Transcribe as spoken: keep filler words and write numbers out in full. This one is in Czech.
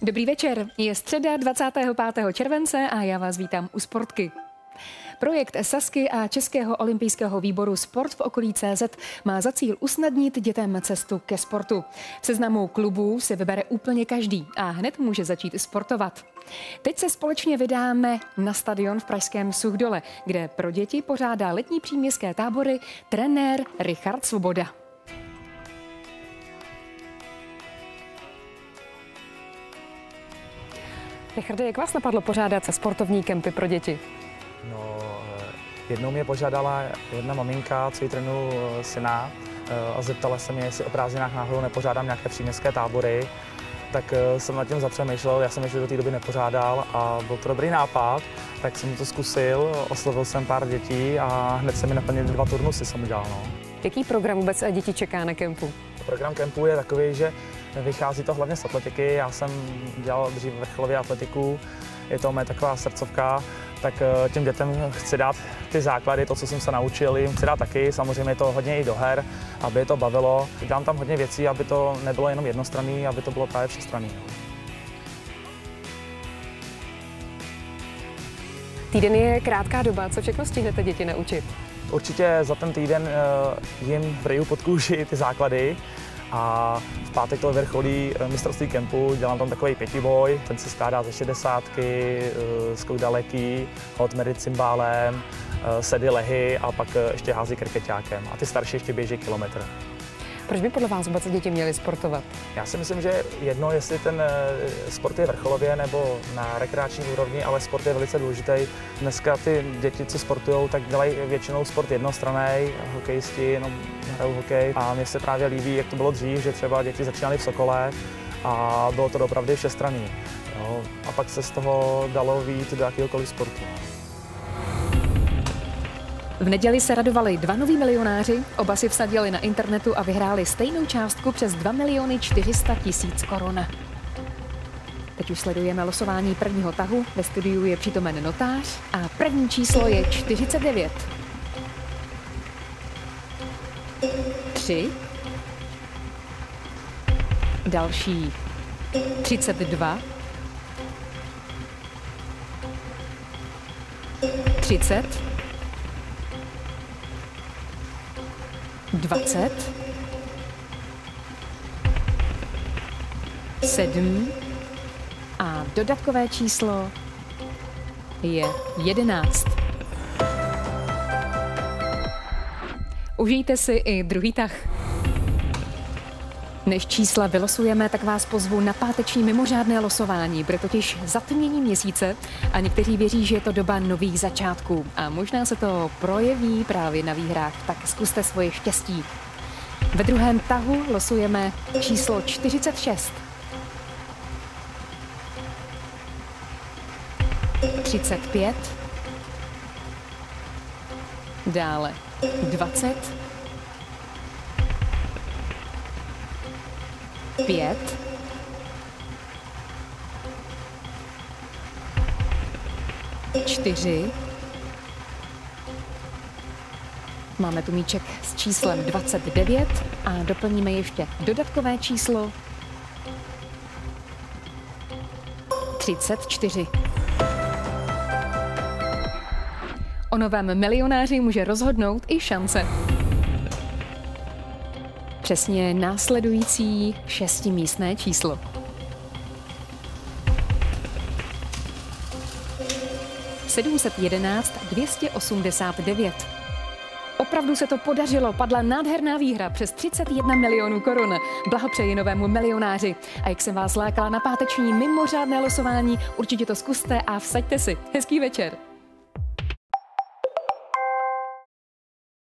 Dobrý večer, je středa dvacátého pátého července a já vás vítám u Sportky. Projekt Sazky a Českého olympijského výboru Sport v okolí C Z má za cíl usnadnit dětem cestu ke sportu. V seznamu klubů si vybere úplně každý a hned může začít sportovat. Teď se společně vydáme na stadion v pražském Suchdole, kde pro děti pořádá letní příměstské tábory trenér Richard Svoboda. Richarde, jak vás napadlo pořádat se sportovní kempy pro děti? No, jednou mě požádala jedna maminka, co jí trénuje syna, a zeptala se mě, jestli o prázdninách náhodou nepořádám nějaké příměstské tábory. Tak jsem nad tím zapřemýšlel, já jsem ještě do té doby nepořádal a byl to dobrý nápad, tak jsem to zkusil, oslovil jsem pár dětí a hned se mi naplnili dva turnusy, jsem udělal. No. Jaký program vůbec děti čeká na kempu? Program kempu je takový, že vychází to hlavně z atletiky, já jsem dělal dřív vrcholově atletiku, je to moje taková srdcovka, tak těm dětem chci dát ty základy, to, co jsem se naučil, jim chci dát taky, samozřejmě je to hodně i do her, aby je to bavilo. Dám tam hodně věcí, aby to nebylo jenom jednostranný, aby to bylo právě všestranný. Týden je krátká doba, co všechno stihnete děti naučit? Určitě za ten týden jim vriju pod kůži ty základy a v pátek to vrcholí mistrovství kempu, dělám tam takový pětiboj, ten se skládá ze šedesátky, skok daleký, hod mezi cymbálem, sedy lehy a pak ještě hází krikeťákem a ty starší ještě běží kilometr. Proč by podle vás vůbec děti měly sportovat? Já si myslím, že jedno, jestli ten sport je vrcholově nebo na rekreační úrovni, ale sport je velice důležitý. Dneska ty děti, co sportují, tak dělají většinou sport jednostranný, hokejisti jenom hrajou hokej. A mně se právě líbí, jak to bylo dřív, že třeba děti začínaly v Sokole a bylo to opravdu všestranný. Jo? A pak se z toho dalo vyjít do jakéhokoliv sportu. V neděli se radovali dva noví milionáři, oba si vsadili na internetu a vyhráli stejnou částku přes dva miliony čtyři sta tisíc korun. Teď už sledujeme losování prvního tahu, ve studiu je přítomen notář a první číslo je čtyřicet devět. tři. Další třicet dva. třicet. dvacet, sedm a dodatkové číslo je jedenáct. Užijte si i druhý tah. Než čísla vylosujeme, tak vás pozvu na páteční mimořádné losování. Bude totiž zatmění měsíce a někteří věří, že je to doba nových začátků. A možná se to projeví právě na výhrách, tak zkuste svoje štěstí. Ve druhém tahu losujeme číslo čtyřicet šest. třicet pět. Dále dvacet. pět, čtyři, máme tu míček s číslem dvacet devět a doplníme ještě dodatkové číslo třicet čtyři. O novém milionáři může rozhodnout i šance. Přesně následující šestimístné číslo. sedm set jedenáct dvě stě osmdesát devět. Opravdu se to podařilo, padla nádherná výhra přes třicet jedna milionů korun. Blahopřeji novému milionáři. A jak jsem vás lákala na páteční mimořádné losování, určitě to zkuste a vsaďte si. Hezký večer.